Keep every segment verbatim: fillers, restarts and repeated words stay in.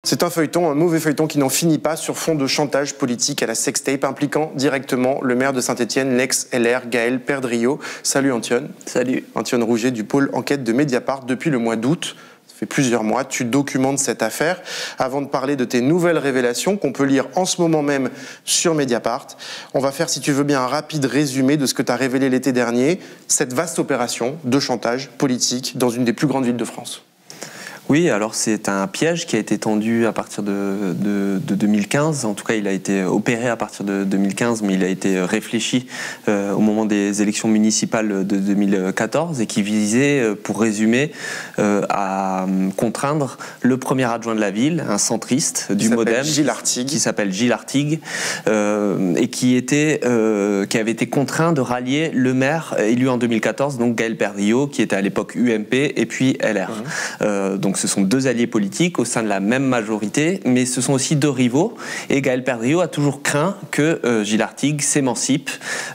C'est un feuilleton, un mauvais feuilleton qui n'en finit pas sur fond de chantage politique à la sextape impliquant directement le maire de Saint-Étienne, l'ex-L R, Gaël Perdriau. Salut Antione. Salut. Antione Rouget du pôle enquête de Mediapart. Depuis le mois d'août, ça fait plusieurs mois, tu documentes cette affaire. Avant de parler de tes nouvelles révélations qu'on peut lire en ce moment même sur Mediapart, on va faire, si tu veux bien, un rapide résumé de ce que tu as révélé l'été dernier, cette vaste opération de chantage politique dans une des plus grandes villes de France. Oui, alors c'est un piège qui a été tendu à partir de, de, de deux mille quinze. En tout cas, il a été opéré à partir de deux mille quinze, mais il a été réfléchi euh, au moment des élections municipales de deux mille quatorze et qui visait, pour résumer, euh, à contraindre le premier adjoint de la ville, un centriste du Modem, Gilles Artigue. qui s'appelle Gilles Artigue, euh, et qui, était, euh, qui avait été contraint de rallier le maire élu en deux mille quatorze, donc Gaël Perdriau, qui était à l'époque U M P, et puis L R. Mmh. Euh, donc ce sont deux alliés politiques au sein de la même majorité, mais ce sont aussi deux rivaux. Et Gaël Perdriau a toujours craint que euh, Gilles Artigue s'émancipe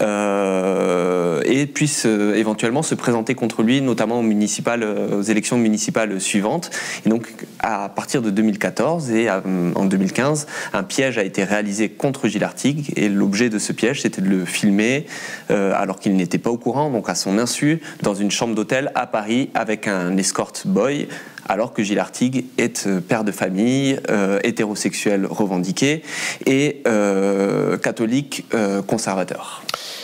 euh, et puisse euh, éventuellement se présenter contre lui, notamment aux, municipales, aux élections municipales suivantes. Et donc, à partir de deux mille quatorze et à, en deux mille quinze, un piège a été réalisé contre Gilles Artigue. Et l'objet de ce piège, c'était de le filmer euh, alors qu'il n'était pas au courant, donc à son insu, dans une chambre d'hôtel à Paris avec un escort boy, alors que Gilles Artigue est père de famille, euh, hétérosexuel revendiqué et euh, catholique euh, conservateur.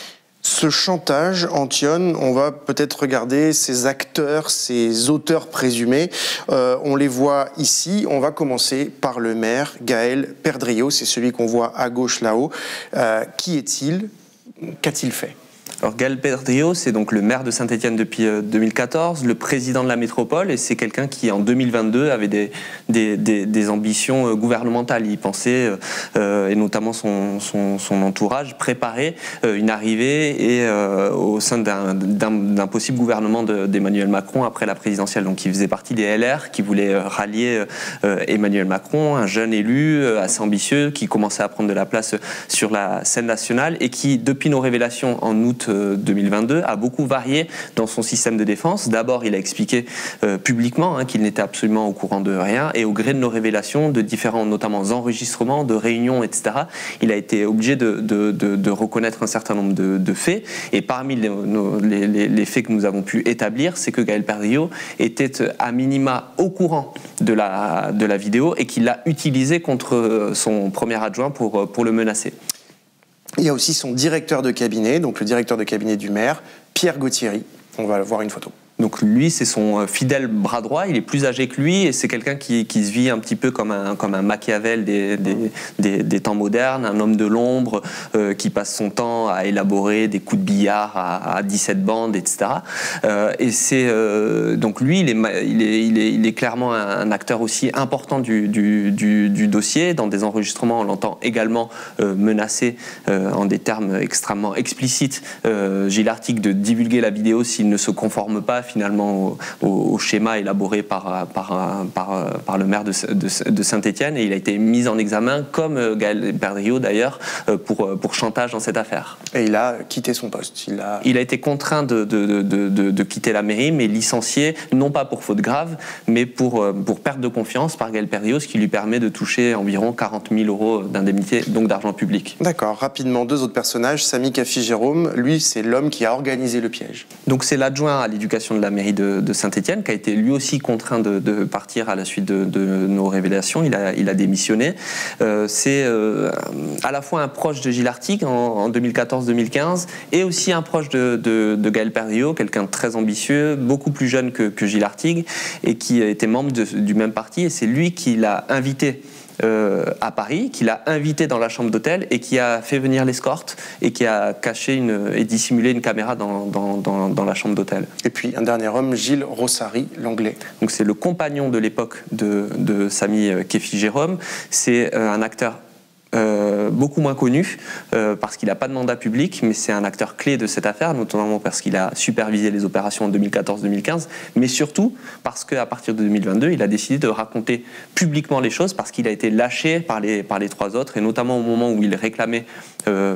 Ce chantage, Antione, on va peut-être regarder ces acteurs, ces auteurs présumés. Euh, on les voit ici. On va commencer par le maire, Gaël Perdriau. C'est celui qu'on voit à gauche là-haut. Euh, qui est-il? Qu'a-t-il fait? Alors Gaël Perdriau, c'est donc le maire de Saint-Étienne depuis deux mille quatorze, le président de la métropole, et c'est quelqu'un qui en deux mille vingt-deux avait des, des, des, des ambitions gouvernementales. Il pensait, euh, et notamment son, son, son entourage, préparer euh, une arrivée et, euh, au sein d'un, d'un, d'un possible gouvernement de, d'Emmanuel Macron après la présidentielle. Donc il faisait partie des L R qui voulaient rallier euh, Emmanuel Macron, un jeune élu euh, assez ambitieux qui commençait à prendre de la place sur la scène nationale et qui, depuis nos révélations en août deux mille vingt-deux, a beaucoup varié dans son système de défense. D'abord, il a expliqué euh, publiquement hein, qu'il n'était absolument au courant de rien, et au gré de nos révélations, de différents, notamment enregistrements, de réunions, et cetera, il a été obligé de, de, de, de reconnaître un certain nombre de, de faits. Et parmi les, nos, les, les, les faits que nous avons pu établir, c'est que Gaël Perdriau était à minima au courant de la, de la vidéo et qu'il l'a utilisée contre son premier adjoint pour, pour le menacer. Il y a aussi son directeur de cabinet, donc le directeur de cabinet du maire, Pierre Gauthieri. On va voir une photo. Donc lui, c'est son fidèle bras droit, il est plus âgé que lui et c'est quelqu'un qui, qui se vit un petit peu comme un, comme un Machiavel des, des, des, des temps modernes, un homme de l'ombre euh, qui passe son temps à élaborer des coups de billard à, à dix-sept bandes, et cetera. Euh, et c'est euh, donc lui, il est, il est, il est, il est clairement un, un acteur aussi important du, du, du, du dossier. Dans des enregistrements, on l'entend également euh, menacer euh, en des termes extrêmement explicites euh, Gilles Artigue de divulguer la vidéo s'il ne se conforme pas finalement au, au, au schéma élaboré par, par, par, par le maire de, de, de Saint-Étienne, et il a été mis en examen, comme Gaël Perdriau d'ailleurs, pour, pour chantage dans cette affaire. Et il a quitté son poste. Il a, il a été contraint de, de, de, de, de quitter la mairie, mais licencié, non pas pour faute grave, mais pour, pour perte de confiance par Gaël Perdriau, ce qui lui permet de toucher environ quarante mille euros d'indemnité, donc d'argent public. D'accord. Rapidement, deux autres personnages. Samy Cafi-Jérôme, lui, c'est l'homme qui a organisé le piège. Donc c'est l'adjoint à l'éducation de la mairie de, de Saint-Étienne, qui a été lui aussi contraint de, de partir à la suite de, de nos révélations. Il a, il a démissionné. Euh, c'est euh, à la fois un proche de Gilles Artigue en, en deux mille quatorze deux mille quinze et aussi un proche de, de, de Gaël Perdriau, quelqu'un de très ambitieux, beaucoup plus jeune que, que Gilles Artigue et qui était membre de, du même parti. Et c'est lui qui l'a invité Euh, à Paris, qui l'a invité dans la chambre d'hôtel et qui a fait venir l'escorte et qui a caché une, et dissimulé une caméra dans, dans, dans, dans la chambre d'hôtel. Et puis un dernier homme, Gilles Rossary, l'anglais. Donc c'est le compagnon de l'époque de, de Samy Cafi-Jérôme. C'est euh, un acteur Euh, beaucoup moins connu euh, parce qu'il n'a pas de mandat public, mais c'est un acteur clé de cette affaire, notamment parce qu'il a supervisé les opérations en deux mille quatorze deux mille quinze, mais surtout parce qu'à partir de deux mille vingt-deux, il a décidé de raconter publiquement les choses parce qu'il a été lâché par les, par les trois autres, et notamment au moment où il réclamait euh,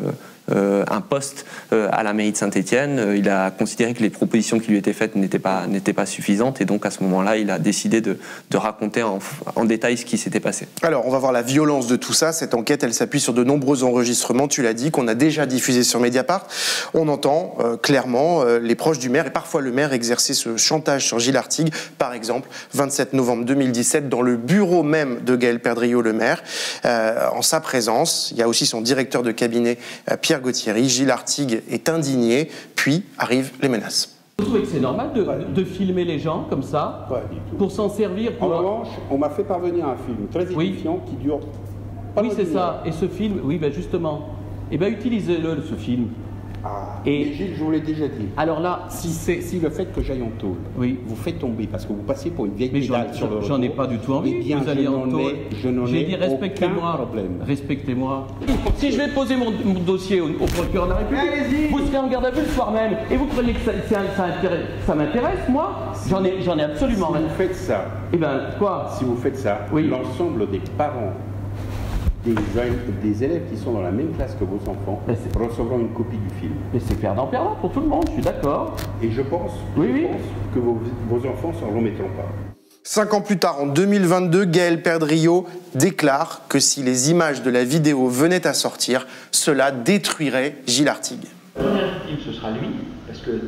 euh, un poste euh, à la mairie de Saint-Étienne. Euh, il a considéré que les propositions qui lui étaient faites n'étaient pas, n'étaient pas suffisantes et donc à ce moment-là, il a décidé de, de raconter en, en détail ce qui s'était passé. Alors, on va voir la violence de tout ça. Cette enquête, elle s'appuie sur de nombreux enregistrements, tu l'as dit, qu'on a déjà diffusés sur Mediapart. On entend euh, clairement euh, les proches du maire et parfois le maire exercer ce chantage sur Gilles Artigue. Par exemple, vingt-sept novembre deux mille dix-sept, dans le bureau même de Gaël Perdriau, le maire, euh, en sa présence. Il y a aussi son directeur de cabinet, euh, Pierre Gauthieri. Gilles Artigue est indigné, puis arrivent les menaces. Vous trouvez que c'est normal de, de filmer les gens comme ça, pour s'en servir pour... En revanche, on m'a fait parvenir un film très édifiant oui. qui dure pas Oui, c'est ça. Et ce film, oui, ben justement, eh ben utilisez-le, ce film. Ah, et mais Gilles, je vous l'ai déjà dit. Alors là, si, si le fait que j'aille en tôle oui. vous fait tomber, parce que vous passez pour une vieille pédale sur le j'en ai pas du tout envie, eh bien, vous allez en tôle. Je n'en ai dit respectez-moi, respectez-moi. Si je vais poser mon, mon dossier au, au procureur de la République, vous serez en garde à vue le soir même, et vous croyez que ça, ça, ça, ça m'intéresse, moi? J'en ai, j'en ai absolument rien. Si vous faites ça, eh ben, quoi? Si vous faites ça, oui. l'ensemble des parents Des, des élèves qui sont dans la même classe que vos enfants recevront une copie du film. Mais c'est perdant-perdant pour tout le monde, je suis d'accord. Et je pense, oui, je oui. pense que vos, vos enfants s'en remettront pas. Cinq ans plus tard, en deux mille vingt-deux, Gaël Perdriau déclare que si les images de la vidéo venaient à sortir, cela détruirait Gilles Artigue. Le premier victime, ce sera lui, parce que,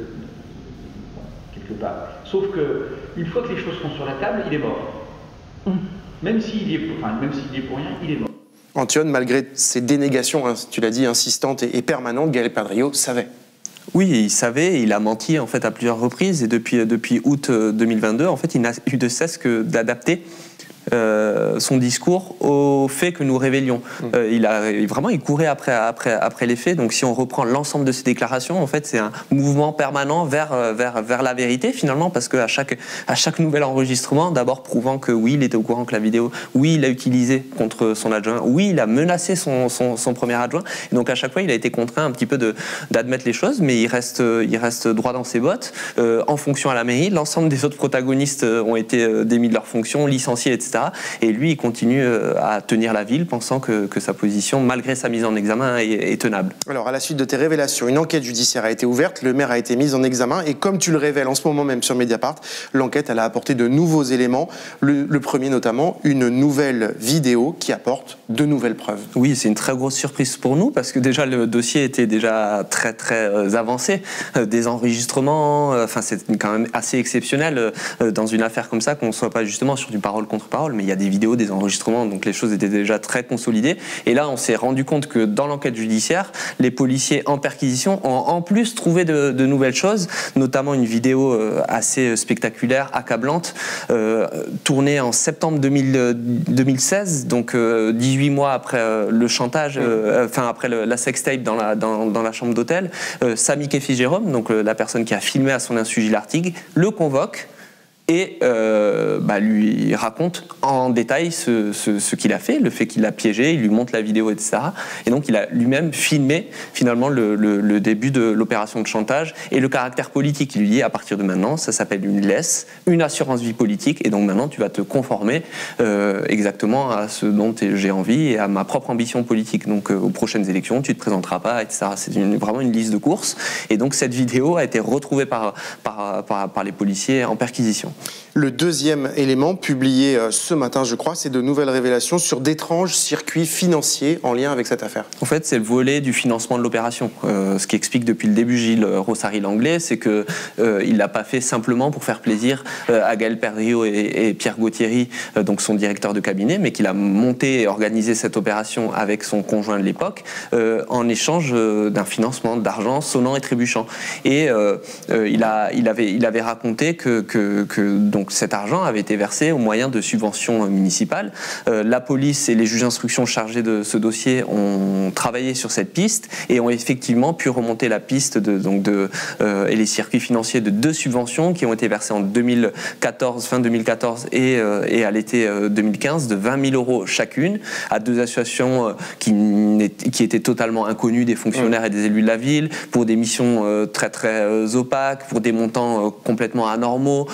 quelque part, sauf que une fois que les choses sont sur la table, il est mort. Mmh. Même s'il y est, enfin, même s'il y est pour rien, il est mort. Antoine, malgré ses dénégations, hein, tu l'as dit, insistantes et, et permanentes, Gaël Perdriau savait. Oui, il savait, il a menti en fait à plusieurs reprises et depuis, depuis août deux mille vingt-deux, en fait, il n'a eu de cesse que d'adapter Euh, son discours au fait que nous révélions. Euh, il a vraiment, il courait après, après, après les faits. Donc, si on reprend l'ensemble de ses déclarations, en fait, c'est un mouvement permanent vers, vers, vers la vérité finalement, parce qu'à chaque, à chaque nouvel enregistrement, d'abord prouvant que oui, il était au courant que la vidéo, oui, il l'a utilisée contre son adjoint, oui, il a menacé son, son, son premier adjoint. Et donc, à chaque fois, il a été contraint un petit peu de, d'admettre les choses, mais il reste, il reste droit dans ses bottes. Euh, en fonction à la mairie, l'ensemble des autres protagonistes ont été démis de leurs fonctions, licenciés, et cetera. Et lui, il continue à tenir la ville, pensant que, que sa position, malgré sa mise en examen, est, est tenable. Alors, à la suite de tes révélations, une enquête judiciaire a été ouverte, le maire a été mis en examen, et comme tu le révèles en ce moment même sur Mediapart, l'enquête, elle a apporté de nouveaux éléments. Le, le premier, notamment, une nouvelle vidéo qui apporte de nouvelles preuves. Oui, c'est une très grosse surprise pour nous, parce que déjà, le dossier était déjà très, très avancé. Des enregistrements, enfin, c'est quand même assez exceptionnel dans une affaire comme ça, qu'on ne soit pas justement sur du parole contre parole, mais il y a des vidéos, des enregistrements, donc les choses étaient déjà très consolidées. Et là, on s'est rendu compte que dans l'enquête judiciaire, les policiers en perquisition ont en plus trouvé de, de nouvelles choses, notamment une vidéo assez spectaculaire, accablante, euh, tournée en septembre deux mille seize, donc euh, dix-huit mois après euh, le chantage, euh, enfin après le, la sextape dans la, dans, dans la chambre d'hôtel. Euh, Sami Kefi Jérôme, donc euh, la personne qui a filmé à son insu Gilles Artigue, le convoque et euh, bah, lui raconte en détail ce, ce, ce qu'il a fait, le fait qu'il l'a piégé, il lui montre la vidéo, et cetera. Et donc il a lui-même filmé finalement le, le, le début de l'opération de chantage et le caractère politique. Il lui dit à partir de maintenant, ça s'appelle une laisse, une assurance vie politique, et donc maintenant tu vas te conformer euh, exactement à ce dont j'ai envie et à ma propre ambition politique. Donc euh, aux prochaines élections, tu ne te présenteras pas, et cetera. C'est une, vraiment une liste de courses. Et donc cette vidéo a été retrouvée par, par, par, par les policiers en perquisition. Le deuxième élément, publié ce matin, je crois, c'est de nouvelles révélations sur d'étranges circuits financiers en lien avec cette affaire. En fait, c'est le volet du financement de l'opération. Euh, ce qui explique depuis le début Gilles Rossary-Langlais, c'est qu'il euh, ne l'a pas fait simplement pour faire plaisir euh, à Gaël Perdriau et, et Pierre Gauthieri, euh, donc son directeur de cabinet, mais qu'il a monté et organisé cette opération avec son conjoint de l'époque, euh, en échange euh, d'un financement d'argent sonnant et trébuchant. Et euh, euh, il, a, il, avait, il avait raconté que, que, que donc cet argent avait été versé au moyen de subventions municipales. Euh, la police et les juges d'instruction chargés de ce dossier ont travaillé sur cette piste et ont effectivement pu remonter la piste de, donc de, euh, et les circuits financiers de deux subventions qui ont été versées en deux mille quatorze, fin deux mille quatorze et, euh, et à l'été euh, deux mille quinze de vingt mille euros chacune à deux associations euh, qui, qui étaient totalement inconnues des fonctionnaires et des élus de la ville, pour des missions euh, très très euh, opaques, pour des montants euh, complètement anormaux, euh,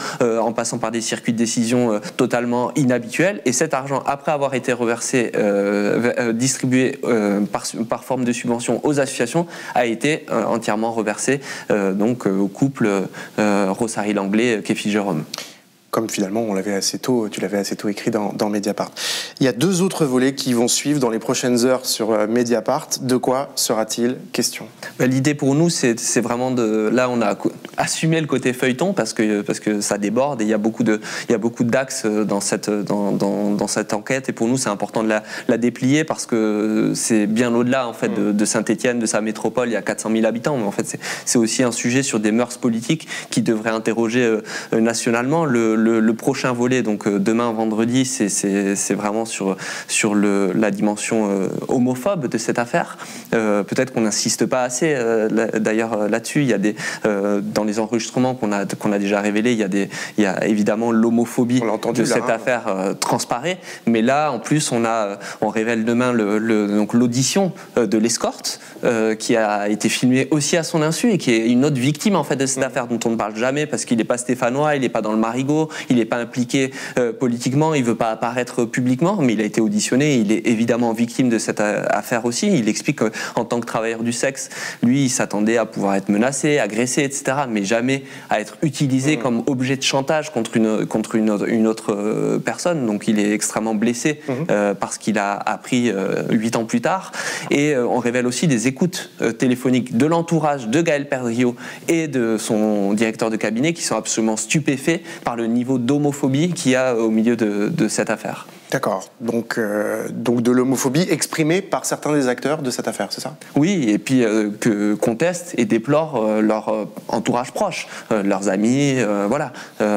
en passant par des circuits de décision euh, totalement inhabituels. Et cet argent, après avoir été reversé, euh, euh, distribué euh, par, par forme de subvention aux associations, a été euh, entièrement reversé euh, donc, euh, au couple euh, Rosary Langlais, Kéfi Jérôme. Comme finalement on l'avait assez tôt, tu l'avais assez tôt écrit dans, dans Mediapart. Il y a deux autres volets qui vont suivre dans les prochaines heures sur euh, Mediapart. De quoi sera-t-il question? Ben, l'idée pour nous, c'est, c'est vraiment de... Là, on a assumé le côté feuilleton parce que, parce que ça déborde et il y a beaucoup de, il y a beaucoup d'axes dans cette, dans, dans, dans cette enquête. Et pour nous, c'est important de la, la déplier parce que c'est bien au-delà en fait, de, de Saint-Étienne, de sa métropole. Il y a quatre cent mille habitants. Mais en fait, c'est, c'est aussi un sujet sur des mœurs politiques qui devraient interroger euh, nationalement. Le, Le, le prochain volet, donc euh, demain vendredi, c'est, c'est, c'est vraiment sur, sur le, la dimension euh, homophobe de cette affaire. Euh, peut-être qu'on n'insiste pas assez euh, là, d'ailleurs là-dessus. Il y a des, euh, dans les enregistrements qu'on a, qu'on a déjà révélés, il y a, des, il y a évidemment l'homophobie entendu, de là, cette hein. affaire euh, transparaît. Mais là, en plus, on, a, on révèle demain le, le, donc l'audition euh, de l'escorte euh, qui a été filmée aussi à son insu et qui est une autre victime en fait, de cette mmh. affaire dont on ne parle jamais parce qu'il n'est pas stéphanois, il n'est pas dans le marigot. Il n'est pas impliqué euh, politiquement, il ne veut pas apparaître publiquement, mais il a été auditionné, il est évidemment victime de cette affaire aussi. Il explique qu'en tant que travailleur du sexe, lui, il s'attendait à pouvoir être menacé, agressé, et cetera, mais jamais à être utilisé mmh. comme objet de chantage contre une, contre une, une autre euh, personne. Donc il est extrêmement blessé mmh. euh, parce qu'il a appris huit euh, ans plus tard. Et euh, on révèle aussi des écoutes euh, téléphoniques de l'entourage de Gaël Perdriau et de son directeur de cabinet qui sont absolument stupéfaits par le niveau d'homophobie qu'il y a au milieu de, de cette affaire. D'accord. Donc, euh, donc de l'homophobie exprimée par certains des acteurs de cette affaire, c'est ça? Oui, et puis euh, que contestent et déplorent euh, leur euh, entourage proche, euh, leurs amis, euh, voilà.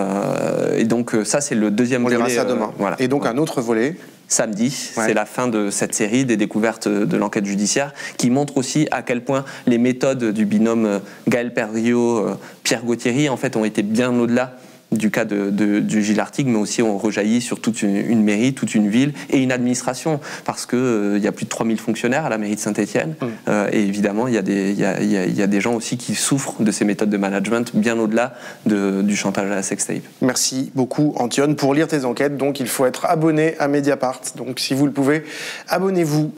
Euh, et donc ça, c'est le deuxième volet. On volet. lira ça demain. Euh, voilà. Et donc un autre volet. Samedi, ouais. c'est la fin de cette série des découvertes de l'enquête judiciaire qui montre aussi à quel point les méthodes du binôme Gaël Perdriau, Pierre Gauthieri en fait ont été bien au-delà du cas de, de, du Gilles Artigue, mais aussi on rejaillit sur toute une, une mairie, toute une ville et une administration, parce qu'il euh, y a plus de trois mille fonctionnaires à la mairie de Saint-Étienne, mmh. euh, et évidemment il y, y, y, y a des gens aussi qui souffrent de ces méthodes de management bien au-delà de, du chantage à la sextape. Merci beaucoup Antione. Pour lire tes enquêtes, donc il faut être abonné à Mediapart, donc si vous le pouvez, abonnez-vous.